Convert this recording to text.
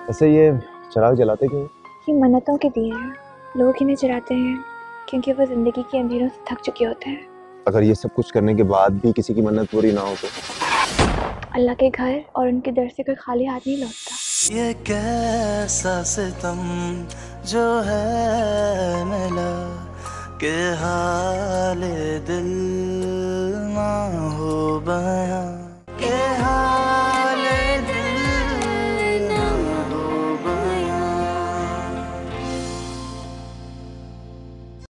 ऐसे ये चिराग जलाते क्यों? ये मन्नतों के दिए हैं, लोग इन्हें जलाते हैं क्योंकि वो जिंदगी के अंधेरों से थक चुके होते हैं। अगर ये सब कुछ करने के बाद भी किसी की मन्नत पूरी ना हो तो? अल्लाह के घर और उनके दर से कोई खाली हाथ नहीं लौटता। ये कैसा सितम जो है मिला के हाल दिल ना हो बयां।